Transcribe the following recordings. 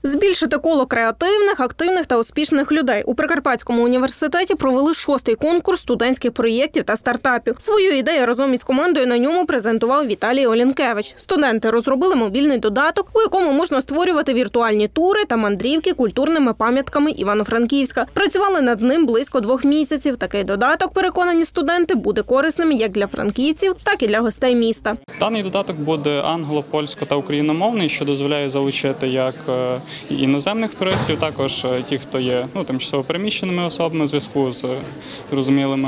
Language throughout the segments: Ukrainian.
Збільшити коло креативних, активних та успішних людей. У Прикарпатському університеті провели 6-й конкурс студентських проєктів та стартапів. Свою ідею разом із командою на ньому презентував Віталій Олінкевич. Студенти розробили мобільний додаток, у якому можна створювати віртуальні тури та мандрівки культурними пам'ятками Івано-Франківська. Працювали над ним близько 2 місяців. Такий додаток, переконані студенти, буде корисним як для франківців, так і для гостей міста. Даний додаток буде англо-, польсько- та україномовний, що дозволяє залучити як і іноземних туристів, також ті, хто є тимчасово переміщеними особами у зв'язку з зрозумілими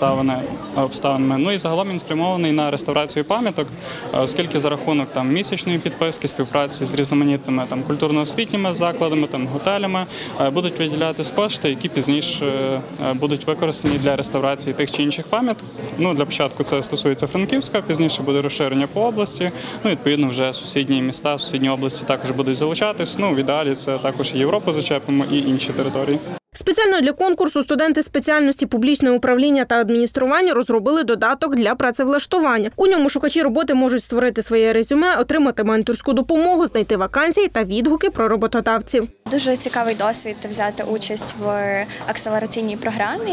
обставинами. Ну і загалом він спрямований на реставрацію пам'яток, оскільки за рахунок місячної підписки, співпраці з різноманітними культурно-освітніми закладами, готелями будуть виділятись кошти, які пізніше будуть використані для реставрації тих чи інших пам'яток. Для початку це стосується Франківська, пізніше буде розширення по області. Відповідно, вже сусідні міста, сусідні області також будуть залучатись. В ідеалі це також і Європу зачепимо, і інші території. Спеціально для конкурсу студенти спеціальності публічне управління та адміністрування розробили додаток для працевлаштування. У ньому шукачі роботи можуть створити своє резюме, отримати менторську допомогу, знайти вакансії та відгуки про роботодавців. Дуже цікавий досвід взяти участь в акселераційній програмі.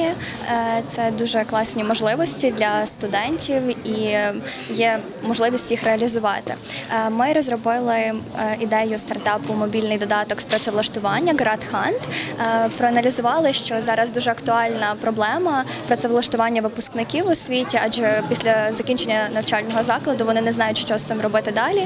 Це дуже класні можливості для студентів і є можливість їх реалізувати. Ми розробили ідею стартапу «Мобільний додаток з працевлаштування» GradHunt. Проаналізували, що зараз дуже актуальна проблема працевлаштування випускників у світі, адже після закінчення навчального закладу вони не знають, що з цим робити далі.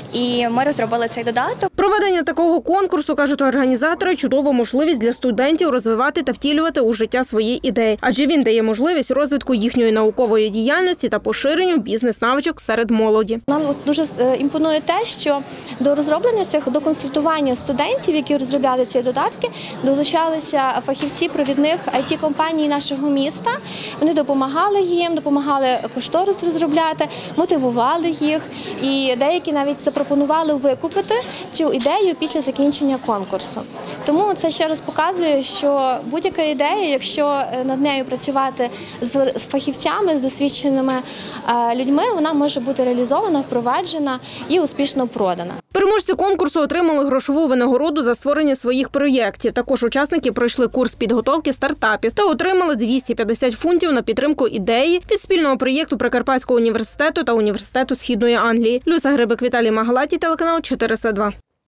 І ми розробили цей додаток. Проведення такого конкурсу, кажуть організатори, чудова можливість для студентів розвивати та втілювати у життя свої ідеї. Адже він дає можливість розвитку їхньої наукової діяльності та поширенню бізнес-навичок серед молоді. Нам дуже імпонує те, що до розроблення до консультування студентів, які розробляли ці додатки, долучалися фахівці провідних IT-компаній нашого міста. Вони допомагали їм, допомагали кошторис розробляти, мотивували їх. І деякі навіть запропонували викупити цю ідею після закінчення конкурсу. Тому це ще раз показує, що будь-яка ідея, якщо над нею працювати з фахівцями, з досвідченими людьми, вона може бути реалізована, впроваджена і успішно продана. Переможці конкурсу отримали грошову винагороду за створення своїх проєктів. Також учасники пройшли курс підготовки стартапів та отримали 250 фунтів на підтримку ідеї від спільного проєкту Прикарпатського університету та Університету Східної Англії. Люся Грибик, Віталій Магалатій, телеканал 402.